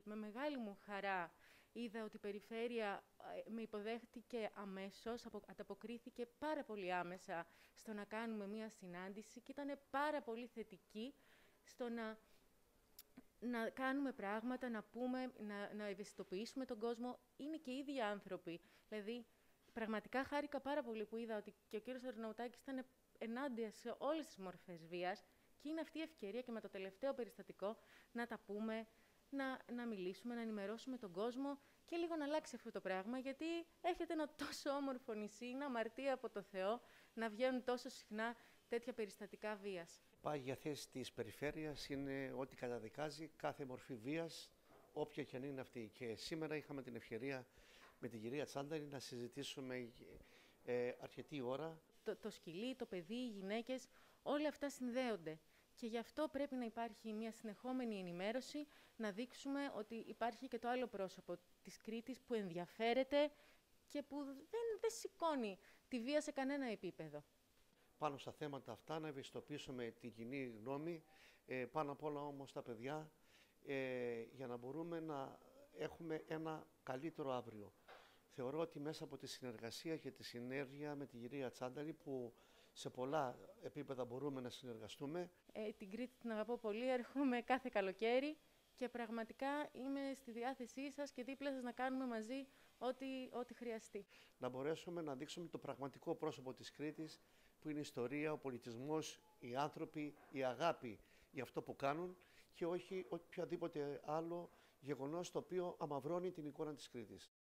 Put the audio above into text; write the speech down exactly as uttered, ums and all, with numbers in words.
με μεγάλη μου χαρά είδα ότι η περιφέρεια με υποδέχτηκε αμέσως, ανταποκρίθηκε πάρα πολύ άμεσα στο να κάνουμε μία συνάντηση και ήταν πάρα πολύ θετική στο να, να κάνουμε πράγματα, να πούμε, να, να ευαισθητοποιήσουμε τον κόσμο. Είναι και οι ίδιοι άνθρωποι. Δηλαδή, πραγματικά χάρηκα πάρα πολύ που είδα ότι και ο κύριος Αρναουτάκης ήταν ενάντια σε όλες τις μορφές βίας και είναι αυτή η ευκαιρία και με το τελευταίο περιστατικό να τα πούμε, να, να μιλήσουμε, να ενημερώσουμε τον κόσμο και λίγο να αλλάξει αυτό το πράγμα, γιατί έχετε ένα τόσο όμορφο νησί, είναι αμαρτία από το Θεό να βγαίνουν τόσο συχνά τέτοια περιστατικά βίας. Πάγια θέση της περιφέρειας είναι ότι καταδικάζει κάθε μορφή βίας, όποια και αν είναι αυτή. Και σήμερα είχαμε την ευκαιρία με την κυρία Τσάνταρη να συζητήσουμε ε, αρκετή ώρα. Το, το σκυλί, το παιδί, οι γυναίκες, όλα αυτά συνδέονται. Και γι' αυτό πρέπει να υπάρχει μια συνεχόμενη ενημέρωση, να δείξουμε ότι υπάρχει και το άλλο πρόσωπο της Κρήτης που ενδιαφέρεται και που δεν, δεν σηκώνει τη βία σε κανένα επίπεδο. Πάνω στα θέματα αυτά να ευαισθητοποιήσουμε την κοινή γνώμη, ε, πάνω απ' όλα όμως τα παιδιά, ε, για να μπορούμε να έχουμε ένα καλύτερο αύριο. Θεωρώ ότι μέσα από τη συνεργασία και τη συνέργεια με την κυρία Τσάνταρη, που σε πολλά επίπεδα μπορούμε να συνεργαστούμε. Ε, την Κρήτη την αγαπώ πολύ, έρχομαι κάθε καλοκαίρι και πραγματικά είμαι στη διάθεσή σας και δίπλα σας να κάνουμε μαζί ό,τι, ό,τι χρειαστεί. Να μπορέσουμε να δείξουμε το πραγματικό πρόσωπο της Κρήτης, που είναι η ιστορία, ο πολιτισμός, οι άνθρωποι, η αγάπη για αυτό που κάνουν και όχι οποιαδήποτε άλλο γεγονός το οποίο αμαυρώνει την εικόνα της Κρήτης.